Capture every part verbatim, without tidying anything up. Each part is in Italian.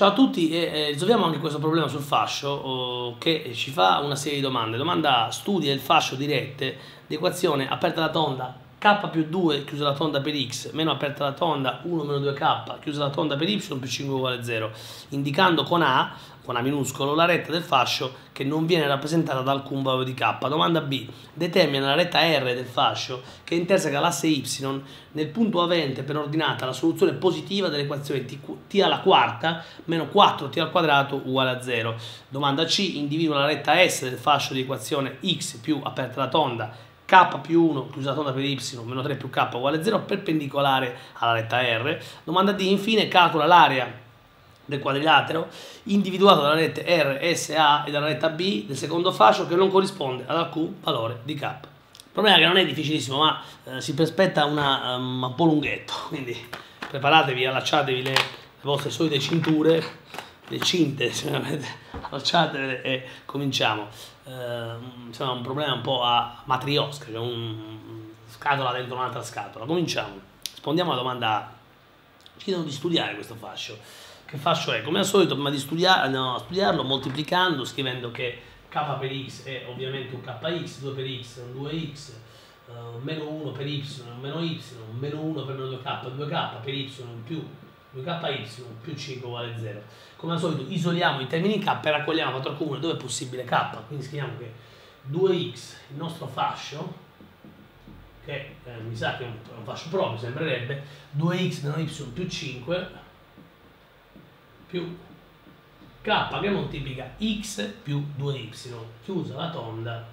Ciao a tutti, e eh, risolviamo anche questo problema sul fascio oh, che ci fa una serie di domande. Domanda A: studia il fascio di rette di equazione aperta la tonda k più due chiusa la tonda per x meno aperta la tonda uno meno due k chiusa la tonda per y più cinque uguale zero, indicando con A, con A minuscolo, la retta del fascio che non viene rappresentata da alcun valore di k. Domanda B: determina la retta R del fascio che interseca l'asse y nel punto avente per ordinata la soluzione positiva dell'equazione t, t alla quarta meno quattro t al quadrato uguale a zero. Domanda C: individua la retta S del fascio di equazione x più aperta la tonda k più uno chiusa la tonda per y meno tre più k uguale a zero perpendicolare alla retta R. Domanda D: infine calcola l'area del quadrilatero individuato dalla retta R, S, A e dalla retta B del secondo fascio che non corrisponde ad alcun valore di k. Il problema è che non è difficilissimo, ma eh, si prospetta una, um, un po' lunghetto, quindi preparatevi, allacciatevi le, le vostre solite cinture, le cinte, allacciatevele e cominciamo. Eh, insomma, un problema un po' a matriosca, cioè un scatola dentro un'altra scatola. Cominciamo. Rispondiamo alla domanda A. Ci chiedono di studiare questo fascio. Che fascio è? Come al solito, prima di studiar, no, studiarlo, moltiplicando, scrivendo che k per x è ovviamente un kx, due per x è un due x, uh, meno uno per y è un meno y, meno uno per meno due k, due k per y più due k y più cinque uguale zero. Come al solito isoliamo i termini k e raccogliamo a quattro comune dove è possibile k, quindi scriviamo che due x, il nostro fascio, che eh, mi sa che è un, un fascio proprio, sembrerebbe, due x meno y più cinque più k che moltiplica x più due y, chiusa la tonda,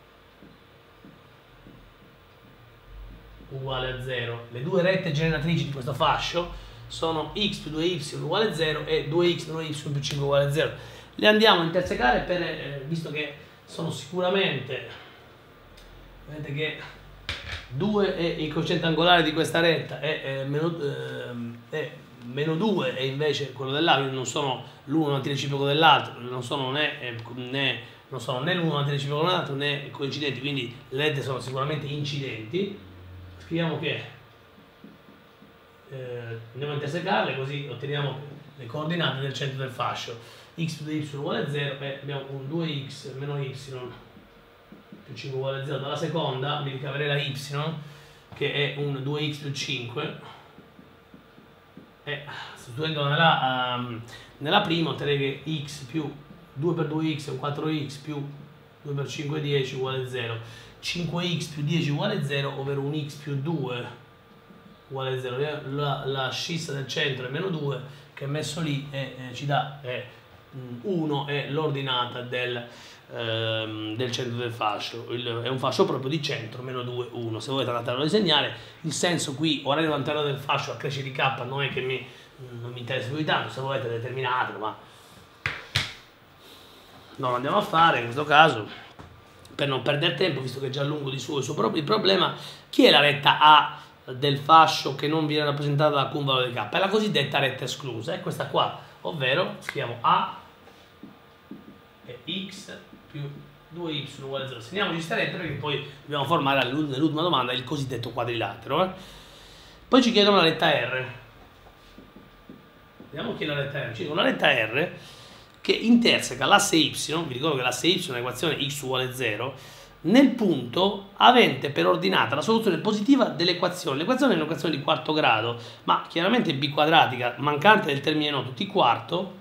uguale a zero. Le due rette generatrici di questo fascio sono x più due y uguale a zero e due x meno y più cinque uguale a zero. Le andiamo a intersecare per, eh, visto che sono sicuramente, vedete che due è il quoziente angolare di questa retta è, è, meno, eh, è meno due e invece quello dell'altro, quindi non sono l'uno antireciproco dell'altro, non sono né, né, non sono né l'uno antireciproco dell'altro né coincidenti, quindi le rette sono sicuramente incidenti. Scriviamo che eh, andiamo a intersecarle così otteniamo le coordinate del centro del fascio. X più y uguale a zero e abbiamo un due x meno y più cinque uguale a zero. Dalla seconda mi ricaverei la y che è un due x più cinque e sostituendo nella, um, nella prima otterrei che x più due per due x è un quattro x più due per cinque è dieci uguale a zero. cinque x più dieci uguale a zero, ovvero un x più due uguale a zero. La, la scissa del centro è meno due che messo lì e, eh, ci dà eh, uno è l'ordinata del, ehm, del centro del fascio. Il, è un fascio proprio di centro, meno due, uno. Se volete andatelo a disegnare, il senso qui, orario anteriore del fascio a crescere di k, non è che mi, non mi interessa più di tanto, se volete determinatelo, ma non lo andiamo a fare in questo caso per non perdere tempo, visto che è già lungo di suo il suo proprio il problema. Chi è la retta A del fascio che non viene rappresentata da alcun valore di k? È la cosiddetta retta esclusa, è questa qua, ovvero scriviamo A e x più due y uguale a zero. Segniamoci questa retta perché poi dobbiamo formare nell'ultima domanda il cosiddetto quadrilatero. Eh? Poi ci chiedono la retta R. Vediamo chi è la retta R. Ci chiedono una retta R che interseca l'asse y, vi ricordo che l'asse y è un'equazione x uguale a zero, nel punto avente per ordinata la soluzione positiva dell'equazione. L'equazione è un'equazione di quarto grado, ma chiaramente biquadratica, mancante del termine noto t quarto,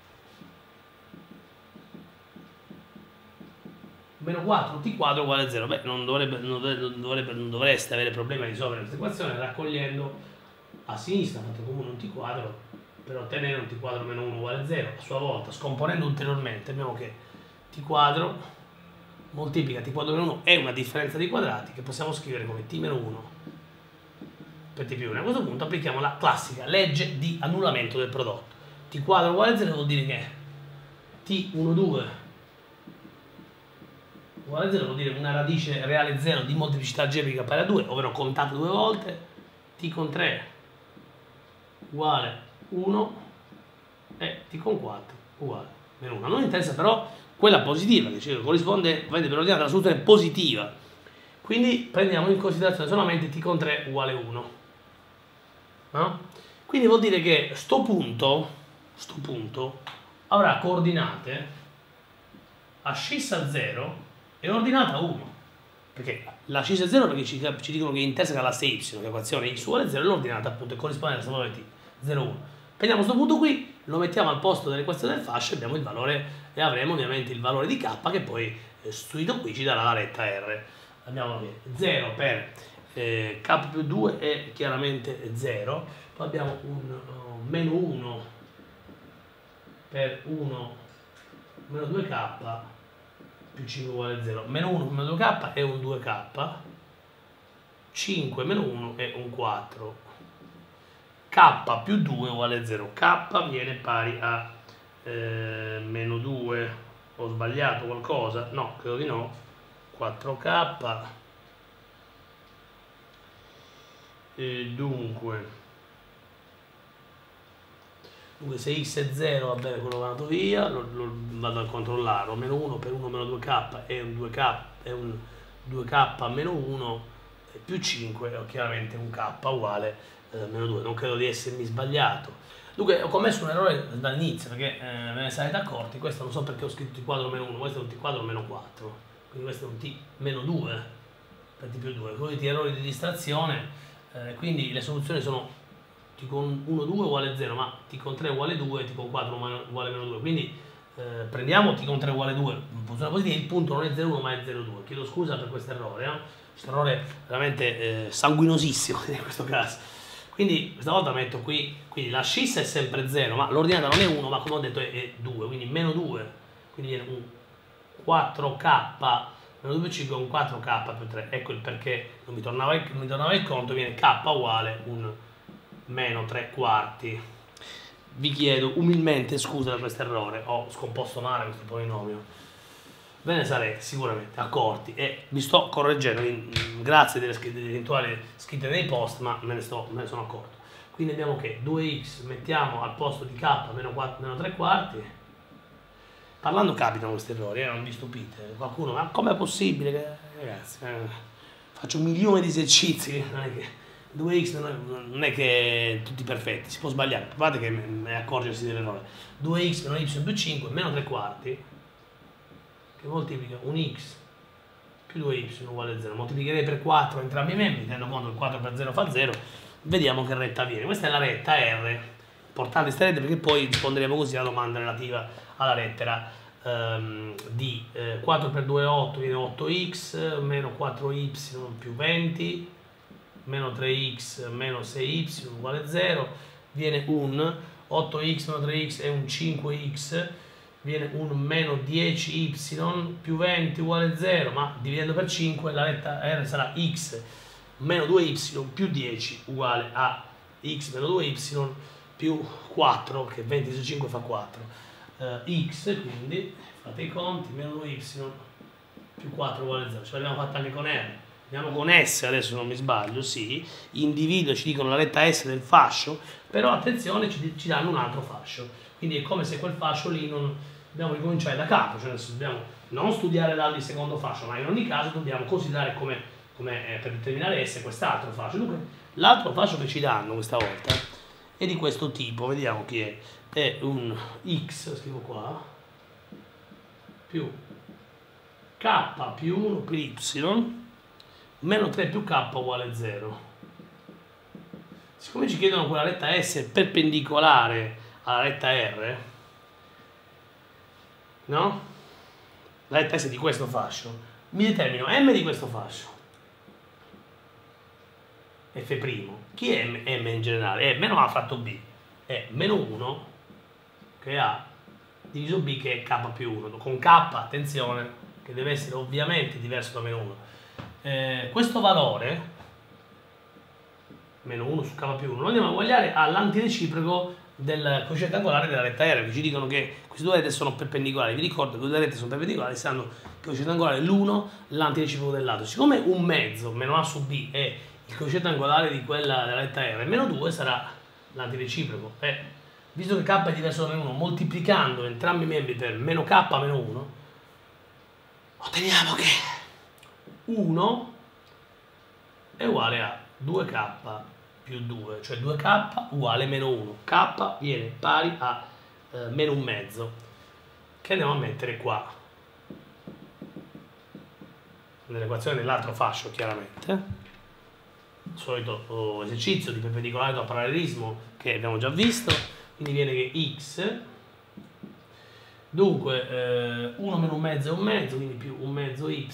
meno quattro t quadro uguale a zero. Beh, non, dovrebbe, non, dovrebbe, non dovreste avere problema di risolvere questa equazione raccogliendo a sinistra, fatto comune un t quadro, per ottenere un t quadro meno uno uguale a zero. A sua volta, scomponendo ulteriormente, abbiamo che t quadro moltiplica t quadro meno uno è una differenza di quadrati che possiamo scrivere come t meno uno per t più uno. A questo punto applichiamo la classica legge di annullamento del prodotto. T quadro uguale a zero vuol dire che t uno due uguale a zero vuol dire una radice reale zero di molteplicità algebrica pari a due, ovvero contata due volte, t con tre uguale uno e t con quattro uguale meno uno. A noi interessa però quella positiva, che ci corrisponde, vedete, per ordinare la soluzione positiva. Quindi prendiamo in considerazione solamente t con tre uguale uno. No? Quindi vuol dire che sto punto questo punto avrà coordinate ascissa a zero e ordinata uno. Perché la ascissa è zero perché ci, ci dicono che interseca l'asse y, che l'equazione x uguale zero, e l'ordinata appunto è corrispondente al valore t, zero, uno. Prendiamo questo punto qui, lo mettiamo al posto dell'equazione del fascio e abbiamo il valore, e avremo ovviamente il valore di k che poi eh, sostituito qui ci darà la retta R. Abbiamo zero per eh, k più due è chiaramente zero, poi abbiamo un uh, meno uno per uno meno due k più cinque uguale zero, meno uno meno due k è un due k, cinque meno uno è un quattro, k più due uguale zero, k viene pari a eh, meno due, ho sbagliato qualcosa? No, credo di no, quattro k, e dunque, dunque se x è zero, va bene, quello va andato via, lo, lo vado a controllare, meno uno per uno meno due k è un due k, è un due k meno uno, più cinque è chiaramente un k uguale eh, meno due, non credo di essermi sbagliato. Dunque ho commesso un errore dall'inizio, perché eh, ve ne sarete accorti, questo non so perché ho scritto t quadro meno uno, questo è un t quadro meno quattro, quindi questo è un t meno due per t più due, quindi errori di distrazione, eh, quindi le soluzioni sono t con uno due uguale zero, ma t con tre uguale due, t con quattro uguale meno due, quindi eh, prendiamo t con tre uguale due, posizione positiva, il punto non è zero uno ma è zero due, chiedo scusa per questo errore, eh? questo errore veramente eh, sanguinosissimo in questo caso, quindi questa volta metto qui, quindi la scissa è sempre zero, ma l'ordinata non è uno, ma come ho detto è, è due, quindi meno due, quindi viene un quattro k, meno due più cinque è un quattro k più tre, ecco il perché non mi tornava il, non mi tornava il conto, viene k uguale un meno tre quarti. Vi chiedo umilmente scusa per questo errore, ho scomposto male questo polinomio, ve ne sarete sicuramente accorti e vi sto correggendo, grazie delle, delle eventuali scritte nei post, ma me ne, sto, me ne sono accorto. Quindi abbiamo che due x mettiamo al posto di k meno, meno tre quarti. Parlando capitano questi errori, eh, non vi stupite, qualcuno, ma com'è possibile che, ragazzi, eh, faccio milioni di esercizi, non è che due x non è che tutti perfetti, si può sbagliare, provate che è accorgersi dell'errore. due x meno y più cinque meno tre quarti, che moltiplica un x più due y uguale zero, moltiplicherei per quattro entrambi i membri, tenendo conto che quattro per zero fa zero, vediamo che retta viene. Questa è la retta R, importante questa retta perché poi risponderemo così alla domanda relativa alla lettera ehm, D. Eh, quattro per due è otto, viene otto x, meno quattro y più venti, meno tre x meno sei y uguale zero, viene un otto x meno tre x è un cinque x, viene un meno dieci y più venti uguale zero, ma dividendo per cinque la retta R sarà x meno due y più dieci uguale a x meno due y più quattro, che venti su cinque fa quattro, uh, x, quindi fate i conti, meno due y più quattro uguale zero, ce l'abbiamo fatta anche con R. Andiamo con S, adesso non mi sbaglio, sì, individuo, ci dicono la lettera S del fascio, però attenzione, ci, ci danno un altro fascio, quindi è come se quel fascio lì non dobbiamo ricominciare da capo, cioè adesso dobbiamo non studiare l'altro secondo fascio, ma in ogni caso dobbiamo considerare come, come eh, per determinare S quest'altro fascio. Dunque l'altro fascio che ci danno questa volta è di questo tipo, vediamo chi è, è un x, scrivo qua, più k più uno per y, meno tre più k uguale zero. Siccome ci chiedono quella retta S perpendicolare alla retta R, no? La retta S di questo fascio, mi determino M di questo fascio, F'. Chi è M, M in generale? È meno A fratto B, è meno uno che è A diviso B che è K più uno, con K, attenzione, che deve essere ovviamente diverso da meno uno. Eh, questo valore meno uno su k più uno lo andiamo a uguagliare all'antireciproco del coefficiente angolare della retta R, che ci dicono che queste due rette sono perpendicolari. Vi ricordo che le due rette sono perpendicolari, sanno che il coefficiente angolare è l'uno, l'antireciproco dell'altro. Siccome un mezzo, meno A su B, è il coefficiente angolare di quella della retta R, meno due sarà l'antireciproco. Eh, visto che k è diverso da meno uno, moltiplicando entrambi i membri per meno k meno uno, otteniamo che uno è uguale a due k più due, cioè due k uguale meno uno. K viene pari a eh, meno un mezzo, che andiamo a mettere qua, nell'equazione dell'altro fascio chiaramente, il solito oh, esercizio di perpendicolare al parallelismo che abbiamo già visto, quindi viene che x, dunque eh, uno meno un mezzo è un mezzo, quindi più un mezzo y,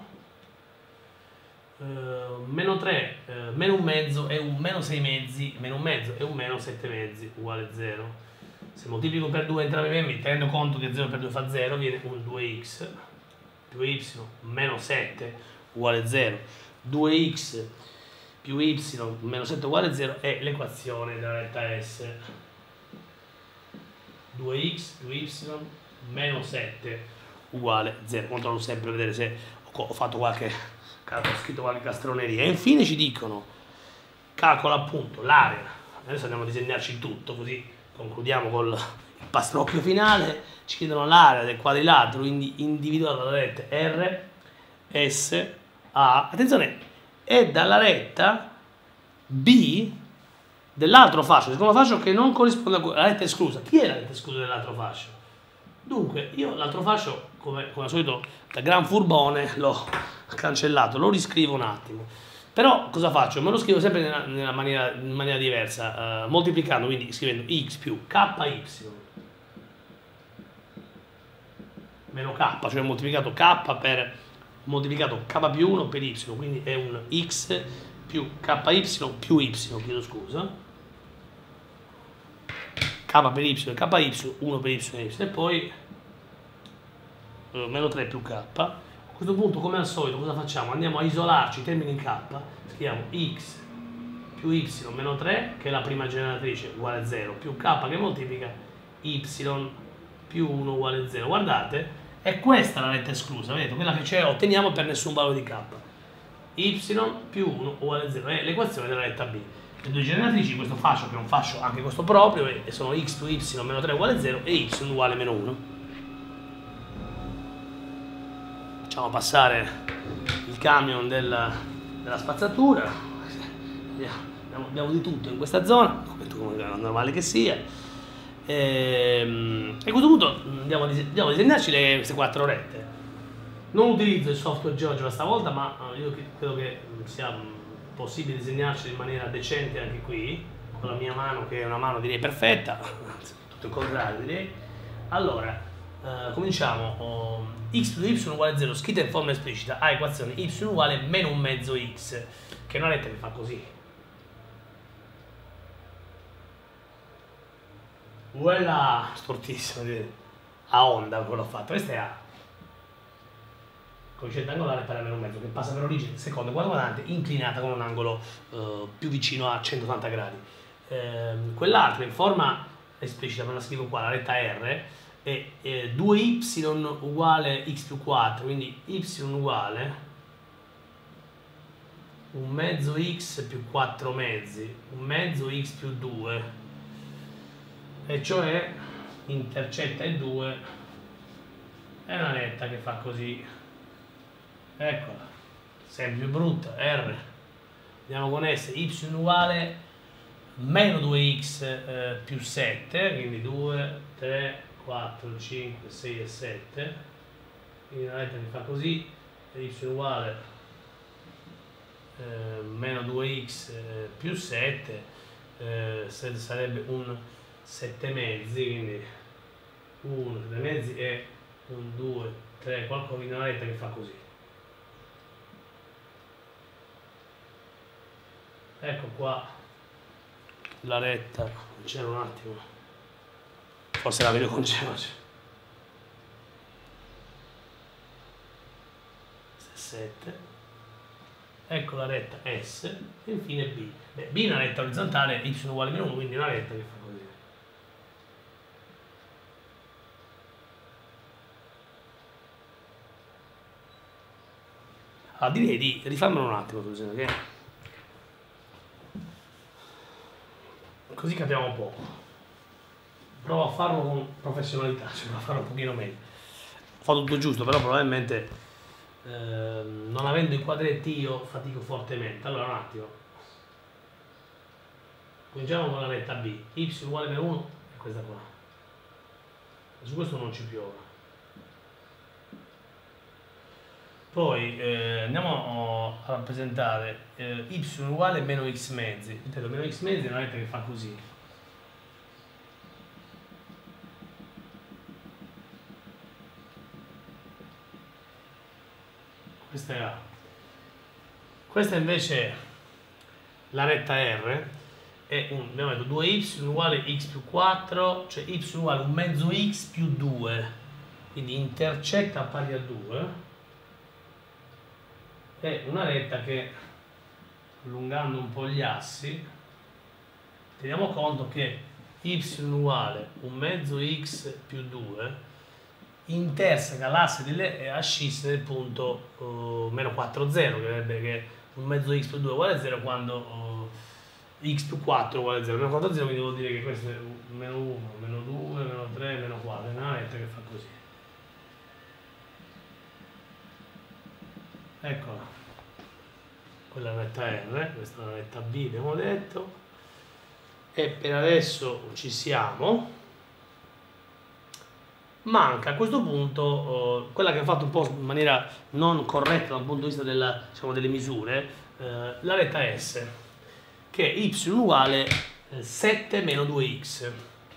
Uh, meno tre, uh, meno un mezzo è un meno sei mezzi, meno un mezzo è un meno sette mezzi, uguale zero. Se moltiplico per due entrambi i membri, tenendo conto che zero per due fa zero, viene un due x più y meno sette uguale zero. due x più y meno sette uguale zero è l'equazione della retta S. due x più y meno sette uguale zero. Controllo sempre per vedere se ho fatto qualche... ho scritto qualche castroneria. E infine ci dicono calcola appunto l'area. Adesso andiamo a disegnarci tutto, così concludiamo col il pastrocchio finale. Ci chiedono l'area del quadrilatero individuato dalla retta R S A, attenzione, è dalla retta B dell'altro fascio, il secondo fascio che non corrisponde alla retta esclusa. Chi è la retta esclusa dell'altro fascio? Dunque io l'altro fascio, come, come al solito da gran furbone, l'ho cancellato, lo riscrivo un attimo. Però cosa faccio? Me lo scrivo sempre nella, nella maniera, in maniera diversa, uh, moltiplicando, quindi scrivendo x più ky meno k, cioè moltiplicato k per moltiplicato k più uno per y, quindi è un x più ky più y, chiedo scusa, k per y e ky, uno per y e y, e poi uh, meno tre più k. A questo punto, come al solito, cosa facciamo? Andiamo a isolarci i termini in k, scriviamo x più y meno tre, che è la prima generatrice, uguale a zero, più k che moltiplica y più uno uguale a zero. Guardate, è questa la retta esclusa, vedete? Quella che c'è, otteniamo per nessun valore di k. Y più uno uguale a zero, è l'equazione della retta B. Le due generatrici di questo fascio, che è un fascio anche questo proprio, e sono x più y meno tre uguale a zero e y uguale a meno uno. Facciamo passare il camion della, della spazzatura. Abbiamo, abbiamo di tutto in questa zona, come è normale che sia. E, e a questo punto andiamo a, andiamo a disegnarci le, queste quattro rette. Non utilizzo il software GeoGebra stavolta, ma io credo che sia possibile disegnarci in maniera decente anche qui, con la mia mano, che è una mano direi perfetta, tutto il contrario direi. Allora, Uh, cominciamo. Oh, x più y uguale a zero, scritta in forma esplicita, a equazione y uguale meno un mezzo x, che è una retta che fa così. Quella stortissima, a onda quello fatto. Questa è A, coefficiente angolare per meno un mezzo, che passa per origine secondo quadro quadrante, inclinata con un angolo uh, più vicino a centottanta gradi. Uh, quell'altra in forma esplicita, me la scrivo qua, la retta R, e eh, due y uguale x più quattro, quindi y uguale un mezzo x più quattro mezzi, un mezzo x più due, e cioè intercetta il due, è una retta che fa così, eccola, sempre più brutta, R. Andiamo con S, y uguale meno due x eh, più sette, quindi due, tre, quattro, cinque, sei e sette, quindi una retta che fa così, e y uguale eh, meno due x eh, più sette, eh, sarebbe un sette mezzi, quindi uno, sette mezzi e un due, tre, qualcosa, quindi una retta che fa così. Ecco qua la retta, c'era un attimo. Forse la vedo con GeoGebra. sette. Ecco la retta S e infine B. Beh, B è una retta orizzontale, y uguale a meno uno, quindi una retta che fa così. Allora, direi di rifarmelo un attimo, che così capiamo un po'. Provo a farlo con professionalità, cioè provo a farlo un pochino meglio. Ho fatto tutto giusto, però probabilmente eh, non avendo i quadretti io fatico fortemente. Allora un attimo. Cominciamo con la retta B. Y uguale a uno è questa qua. su questo non ci piove. Poi eh, andiamo a rappresentare eh, y uguale meno x mezzi. Intendo, meno x mezzi è una lettera che fa così. Questa è A. Questa invece è la retta R, è un, abbiamo detto due y uguale x più quattro, cioè y uguale un mezzo x più due, quindi intercetta pari a due. È una retta che, allungando un po' gli assi, teniamo conto che y uguale un mezzo x più due interseca l'asse delle ascisse del punto uh, meno quattro, zero, che sarebbe che un mezzo x più due uguale zero quando uh, x più quattro uguale zero. Meno quattro, zero, quindi vuol dire che questo è meno uno, meno due, meno tre, meno quattro. È una retta che fa così. Eccola, quella è la retta R, questa è la retta B, abbiamo detto, e per adesso ci siamo. Manca a questo punto uh, quella che ha fatto un po' in maniera non corretta dal punto di vista della, diciamo, delle misure, uh, la retta S, che è y uguale sette meno due x.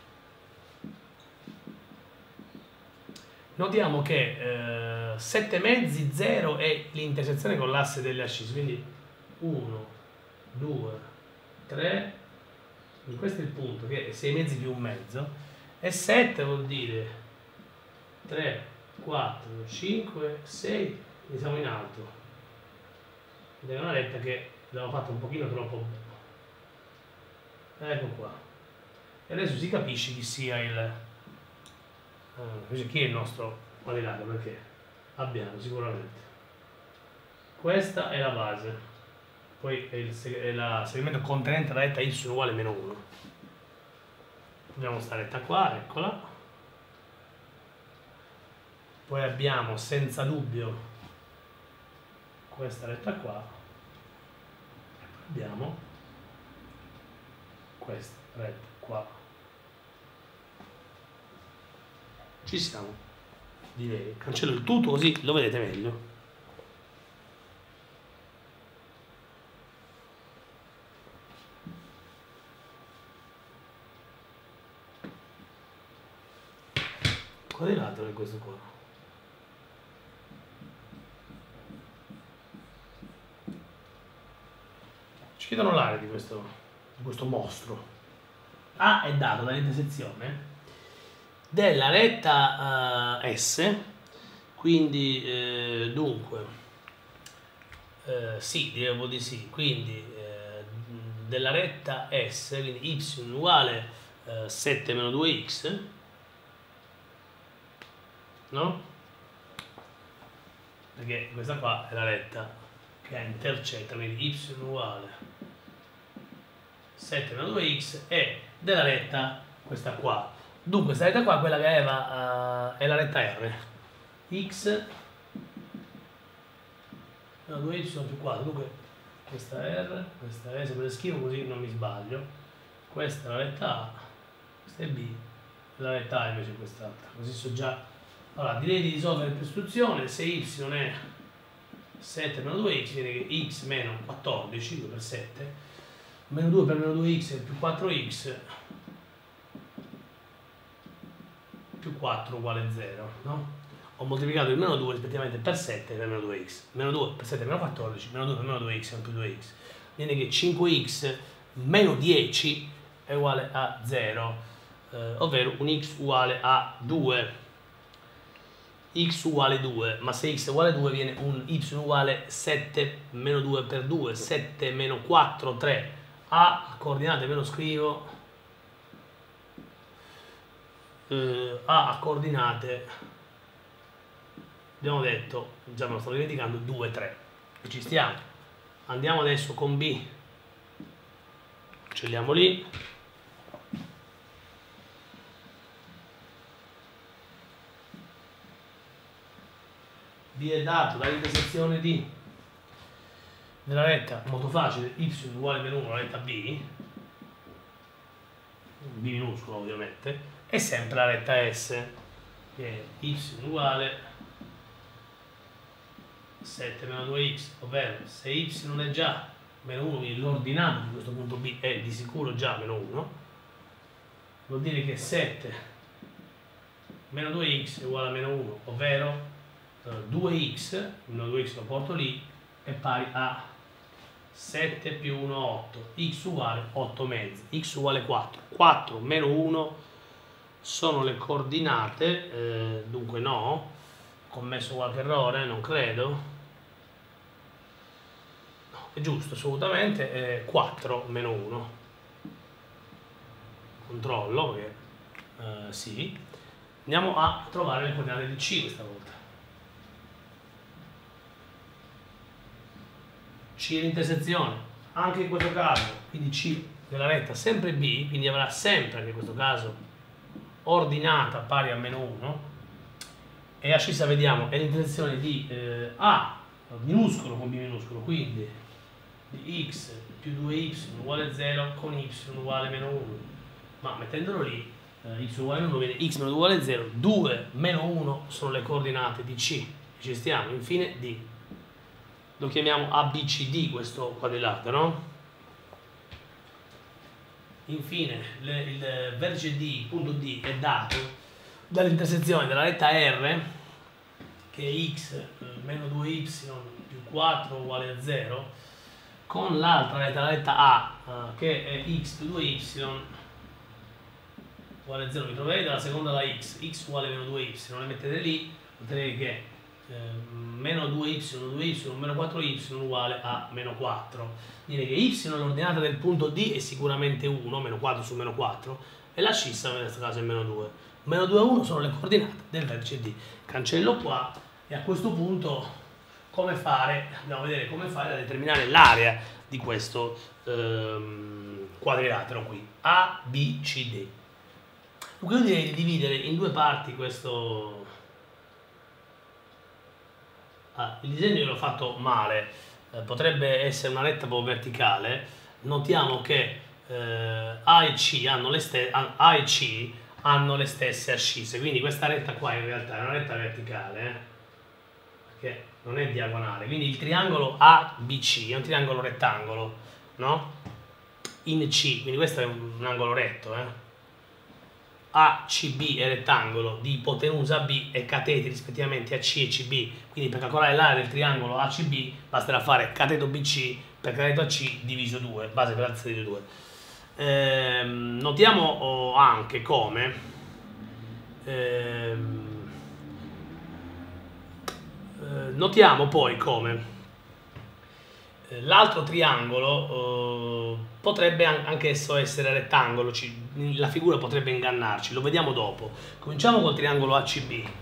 Notiamo che uh, sette mezzi, zero è l'intersezione con l'asse delle ascisse, quindi uno, due, tre, quindi questo è il punto, che è sei mezzi più un mezzo, e sette vuol dire tre, quattro, cinque, sei, quindi siamo in alto. Ed è una retta che l'abbiamo fatta un pochino troppo bene. Ecco qua. E adesso si capisce chi sia il uh, chi è il nostro quadrilatero, perché abbiamo sicuramente questa è la base, poi è il, è il segmento contenente la retta y uguale meno uno. Abbiamo sta retta qua, eccola. Poi abbiamo senza dubbio questa retta qua, e poi abbiamo questa retta qua. Ci siamo, direi. Cancello il tutto così lo vedete meglio. Quadrilatero è questo qua. Ci chiedono l'area di questo, di questo mostro. A è dato dall'intersezione della retta uh, S, quindi eh, dunque eh, sì, diremo di sì, quindi eh, della retta S, quindi y uguale eh, sette meno due x, no? Perché questa qua è la retta che intercetta, quindi y uguale sette meno due x è della retta questa qua. Dunque questa retta qua, quella che aveva uh, è la retta R, x meno due y più quattro. Dunque questa R, questa è, se me le scrivo così non mi sbaglio, questa è la retta A, questa è B, e la retta A invece è quest'altra, così so già. Allora direi di risolvere per istruzione. Se y è sette meno due x, viene che x meno quattordici, due per sette, meno due per meno due x è più quattro x, più quattro uguale zero, no? Ho moltiplicato il meno due rispettivamente per sette e per meno due x. Meno due per sette è meno quattordici, meno due per meno due x è più due x. Viene che cinque x meno dieci è uguale a zero, eh, ovvero un x uguale a due. X uguale due, ma se x è uguale a due viene un y uguale sette meno due per due, sette meno quattro, tre. A, coordinate ve lo scrivo, eh, A a coordinate, abbiamo detto, già me lo sto dimenticando, due, tre, e ci stiamo. Andiamo adesso con B, scegliamo lì, B è dato dall'intersezione di della retta, molto facile, y uguale meno uno, la retta B, B minuscolo ovviamente, è sempre la retta S. che è y uguale sette meno due x, ovvero se y è già meno uno, quindi l'ordinato di questo punto B è di sicuro già meno uno, vuol dire che sette meno due x è uguale a meno uno, ovvero eh, due x, meno due x lo porto lì, è pari a sette più uno, otto, x uguale otto mezzi, x uguale quattro, quattro meno uno sono le coordinate, eh, dunque no, ho commesso qualche errore, non credo, no, è giusto assolutamente, eh, quattro meno uno, controllo, perché eh, sì, andiamo a trovare le coordinate di C questa volta. C è l'intersezione, anche in questo caso, quindi C della retta sempre B, quindi avrà sempre anche in questo caso ordinata pari a meno uno, e ascissa vediamo è l'intersezione di eh, A minuscolo con B minuscolo, quindi di x più due y uguale zero con y uguale meno uno, ma mettendolo lì eh, y uguale uno viene x meno due uguale zero, due meno uno sono le coordinate di C, ci stiamo, infine D. Lo chiamiamo A B C D questo quadrilatero. Infine le, il vertice D, punto D, è dato dall'intersezione della retta R, che è x eh, meno due y più quattro uguale a zero, con l'altra retta, la retta A, eh, che è x più due y uguale a zero. Mi troverete la seconda da x, x uguale meno due y, non le mettete lì, noterete che eh, meno due y, due y, meno quattro y uguale a meno quattro. Dire che y l'ordinata del punto D è sicuramente uno, meno quattro su meno quattro, e la scissa in questo caso è meno due. Meno due e uno sono le coordinate del vertice D. Cancello qua, e a questo punto come fare, andiamo a vedere come fare a determinare l'area di questo ehm, quadrilatero qui, A, B, C, D. Dunque io direi di dividere in due parti questo. Ah, il disegno io l'ho fatto male, eh, potrebbe essere una retta proprio verticale. Notiamo che eh, A e C hanno le stesse A e C hanno le stesse ascisse, quindi questa retta qua in realtà è una retta verticale, eh, perché non è diagonale, quindi il triangolo A B C è un triangolo rettangolo, no? In C, quindi questo è un, un angolo retto, eh. A C B è rettangolo di ipotenusa B e cateti rispettivamente A C e C B, quindi per calcolare l'area del triangolo A C B basterà fare cateto B C per cateto A C diviso due, base per alza di due. Ehm, notiamo anche come ehm, eh, notiamo poi come eh, l'altro triangolo eh, potrebbe anche esso essere rettangolo, ci, la figura potrebbe ingannarci, lo vediamo dopo. Cominciamo col triangolo A C B.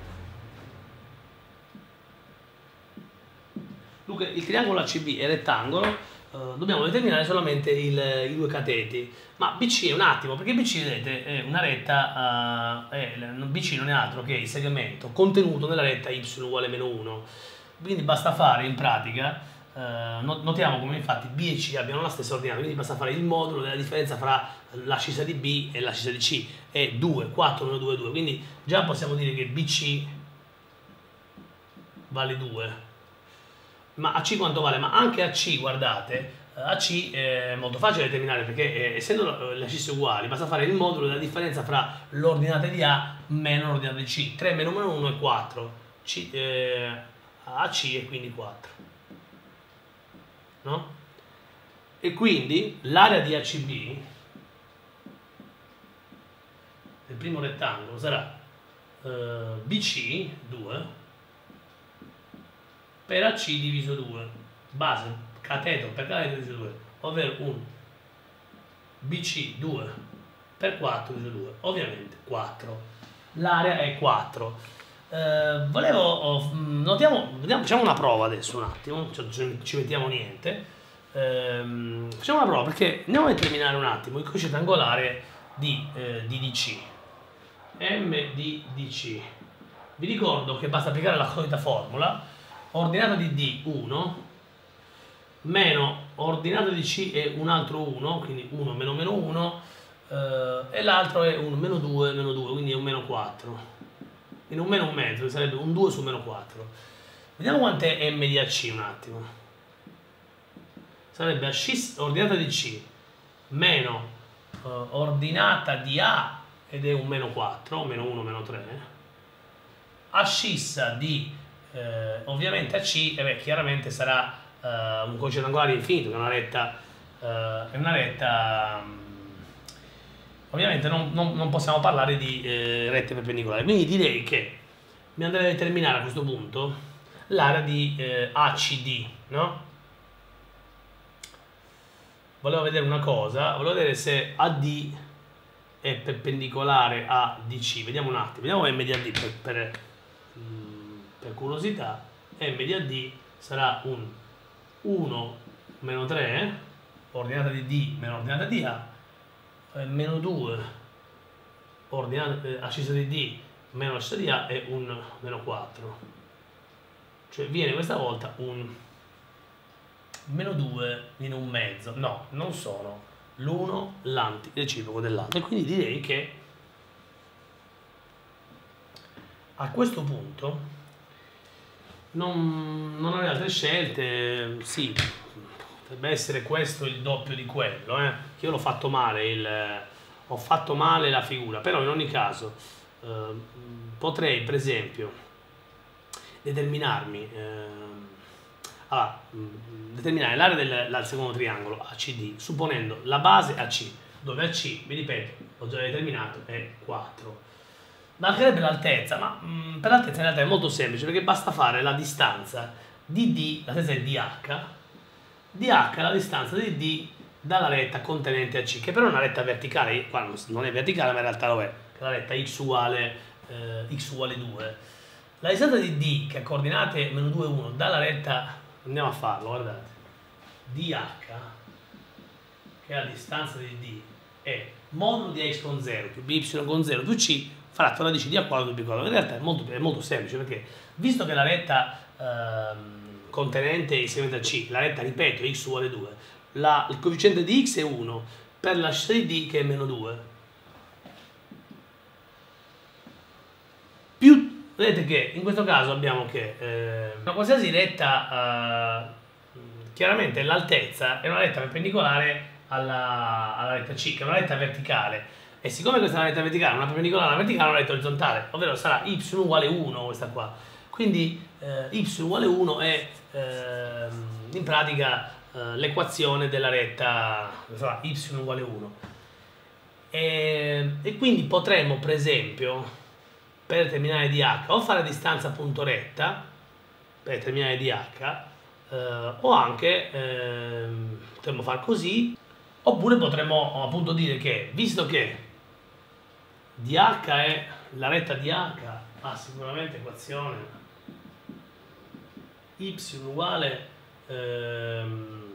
Dunque il triangolo A C B è rettangolo, eh, dobbiamo determinare solamente il, i due cateti, ma B C è un attimo, perché B C vedete è una retta, uh, è, B C non è altro che il segmento contenuto nella retta y uguale meno uno, quindi basta fare in pratica. Uh, notiamo come infatti B e C abbiano la stessa ordinata, quindi basta fare il modulo della differenza fra l'ascissa di B e l'ascissa di C, è due, quattro meno due, due, quindi già possiamo dire che B C vale due, ma A C quanto vale? Ma anche A C, guardate, A C è molto facile da determinare, perché eh, essendo le ascisse uguali basta fare il modulo della differenza fra l'ordinata di A meno l'ordinata di C, tre meno meno uno è quattro, C, eh, A C è quindi quattro. No? E quindi l'area di A C B del primo rettangolo sarà eh, B C due per A C diviso due, base cateto per cateto diviso due, ovvero un B C due per quattro diviso due, ovviamente quattro. L'area è quattro. Uh, volevo, uh, notiamo, vediamo, facciamo una prova adesso un attimo, cioè, ci, ci mettiamo niente, uh, facciamo una prova perché andiamo a determinare un attimo il cosciente angolare di, uh, di D C, M di D C. Vi ricordo che basta applicare la solita formula, ordinata di D uno, meno ordinata di C è un altro uno, quindi uno meno meno uno, uh, e l'altro è un meno due meno due, quindi è un meno quattro. in un meno un mezzo, che sarebbe un due su meno quattro. Vediamo quant'è m di A C un attimo. Sarebbe A C ordinata di C meno uh, ordinata di A, ed è un meno quattro, meno uno, meno tre. Ascissa di eh, ovviamente A C, e beh, chiaramente sarà uh, un codice angolare infinito, che è una retta, uh, è una retta um, ovviamente non, non, non possiamo parlare di eh, rette perpendicolari, quindi direi che mi andrei a determinare a questo punto l'area di eh, A C D, no? Volevo vedere una cosa, volevo vedere se A D è perpendicolare a D C, vediamo un attimo, vediamo M di A D per, per, per curiosità. M di A D sarà un uno meno tre, ordinata di D meno ordinata di A, meno due ordinata eh, ascissa di D meno ascissa di A è un meno quattro, cioè viene questa volta un meno due in un mezzo. No, non sono l'uno l'antireciproco dell'altro, e quindi direi che a questo punto non, non ho altre scelte. Sì, potrebbe essere questo il doppio di quello, eh? Che io l'ho fatto male, il, ho fatto male la figura, però in ogni caso eh, potrei per esempio determinarmi eh, allora, determinare l'area del, del secondo triangolo A C D supponendo la base A C, dove A C, vi ripeto, ho già determinato, è quattro. Mancherebbe l'altezza, ma mh, per l'altezza in realtà è molto semplice, perché basta fare la distanza di D, l'altezza è D H, D H è la distanza di D dalla retta contenente A C, che però è una retta verticale, qua non è verticale ma in realtà lo è, che è la retta x uguale, eh, x uguale due. La distanza di D, che ha coordinate meno due, uno, dalla retta, andiamo a farlo, guardate, D H, che è la distanza di D, è modulo di x con zero più by con zero più c fratto radice di a quadro più b quadro. In realtà è molto, è molto semplice, perché visto che la retta ehm, contenente il segmento A C, la retta, ripeto, x uguale due, la, il coefficiente di x è uno per la scelta di D che è meno due, più, vedete che in questo caso abbiamo che eh, una qualsiasi retta, eh, chiaramente l'altezza è una retta perpendicolare alla, alla retta C, che è una retta verticale, e siccome questa è una retta verticale, una perpendicolare alla verticale, una retta orizzontale, ovvero sarà y uguale uno questa qua, quindi eh, y uguale uno è eh, in pratica eh, l'equazione della retta, sarà y uguale uno, e, e quindi potremmo per esempio per determinare D H o fare distanza punto retta per determinare D H, eh, o anche eh, potremmo far così, oppure potremmo appunto dire che visto che D H è la retta D H, ha sicuramente equazione y uguale ehm,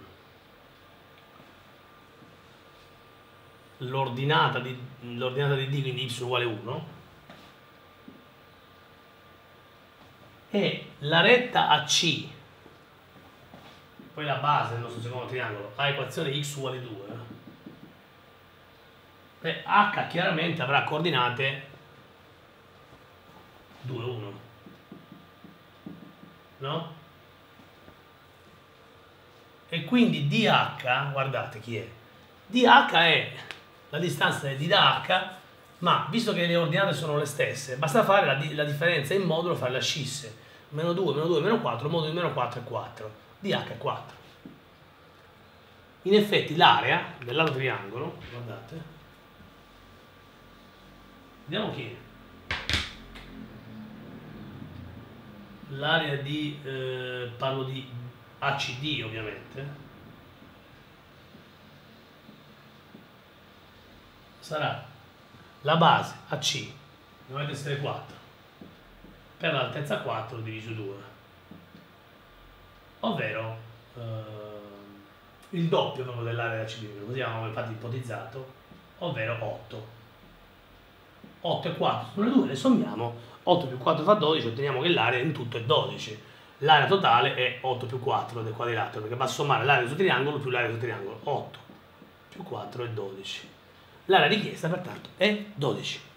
l'ordinata di, l'ordinata di D, quindi y uguale uno, e la retta A C, poi la base del nostro secondo triangolo, ha equazione x uguale due, e H chiaramente avrà coordinate due, uno, no? E quindi D H, guardate chi è, D H è la distanza di D da H, ma visto che le ordinate sono le stesse, basta fare la, la differenza in modulo, fare le ascisse, meno due, meno due, meno quattro, il modulo di meno quattro è quattro, D H è quattro. In effetti l'area dell'altro triangolo, guardate, vediamo chi è. L'area di, eh, parlo di A C D ovviamente, sarà la base A C, dovrebbe essere quattro, per l'altezza quattro diviso due, ovvero eh, il doppio proprio dell'area A C D, così abbiamo infatti ipotizzato, ovvero otto. otto e quattro sono le due, le sommiamo, otto più quattro fa dodici, otteniamo che l'area in tutto è dodici. L'area totale è otto più quattro del quadrilatero, perché va a sommare l'area del suo triangolo più l'area del suo triangolo, otto più quattro è dodici. L'area richiesta pertanto è dodici.